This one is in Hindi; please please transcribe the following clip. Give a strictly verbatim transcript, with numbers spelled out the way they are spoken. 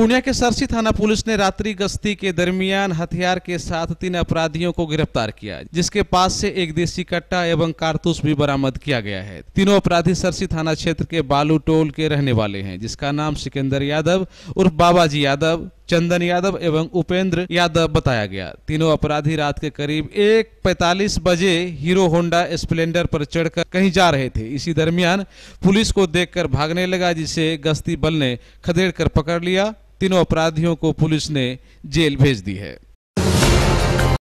पूर्णिया के सरसी थाना पुलिस ने रात्रि गश्ती के दरमियान हथियार के साथ तीन अपराधियों को गिरफ्तार किया, जिसके पास से एक देसी कट्टा एवं कारतूस भी बरामद किया गया है। तीनों अपराधी सरसी थाना क्षेत्र के बालू टोल के रहने वाले हैं, जिसका नाम सिकंदर यादव उर्फ बाबाजी यादव, चंदन यादव एवं उपेंद्र यादव बताया गया। तीनों अपराधी रात के करीब एक पैंतालीस बजे हीरो होंडा स्प्लेंडर पर चढ़कर कहीं जा रहे थे। इसी दरमियान पुलिस को देखकर भागने लगा, जिसे गश्ती बल ने खदेड़ कर पकड़ लिया। तीनों अपराधियों को पुलिस ने जेल भेज दी है।